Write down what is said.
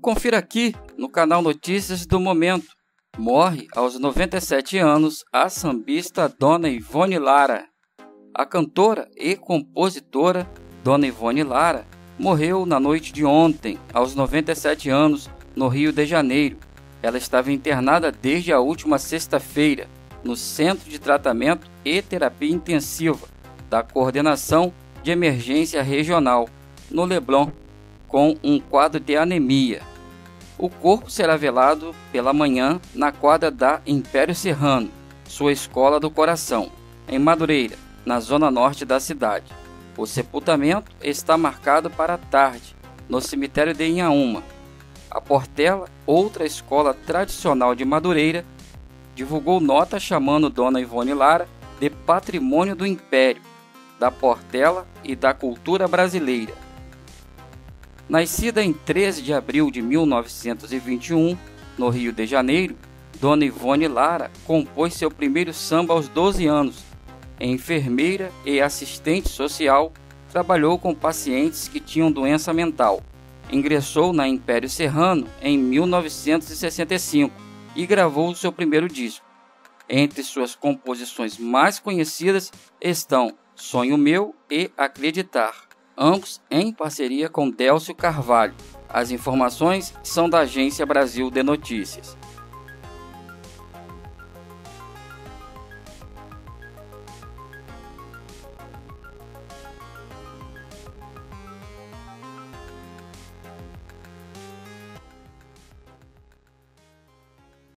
Confira aqui no canal Notícias do Momento. Morre aos 97 anos a sambista Dona Ivone Lara. A cantora e compositora Dona Ivone Lara morreu na noite de ontem, aos 97 anos, no Rio de Janeiro. Ela estava internada desde a última sexta-feira no Centro de Tratamento e Terapia Intensiva da Coordenação de Emergência Regional, no Leblon, com um quadro de anemia. O corpo será velado pela manhã na quadra da Império Serrano, sua escola do coração, em Madureira, na zona norte da cidade. O sepultamento está marcado para a tarde, no cemitério de Inhaúma. A Portela, outra escola tradicional de Madureira, divulgou nota chamando Dona Ivone Lara de Patrimônio do Império, da Portela e da cultura brasileira. Nascida em 13 de abril de 1921, no Rio de Janeiro, Dona Ivone Lara compôs seu primeiro samba aos 12 anos. Enfermeira e assistente social, trabalhou com pacientes que tinham doença mental. Ingressou na Império Serrano em 1965 e gravou seu primeiro disco. Entre suas composições mais conhecidas estão Sonho Meu e Acreditar, ambos em parceria com Délcio Carvalho. As informações são da Agência Brasil de Notícias.